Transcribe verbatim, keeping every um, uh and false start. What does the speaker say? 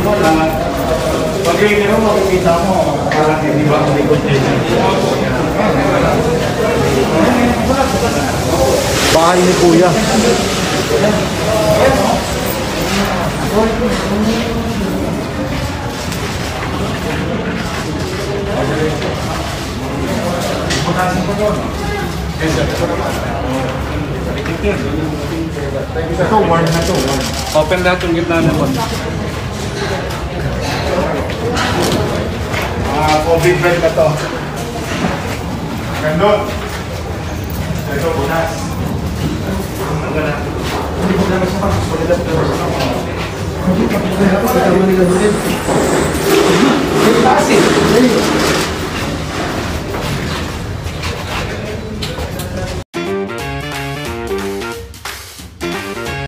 Pag yung mo, makikita mo, parang hindi ba ang likod din. Bahay ni Kuya. Ito, warm na ito. Open lahat yung gitna na po. Ah, COVID bed na to. Gandun. Ito, bunas. Ang gana. Hindi ko naman siya pang solidat pero sa mga. Hindi ko naman nila ulit. May tasin.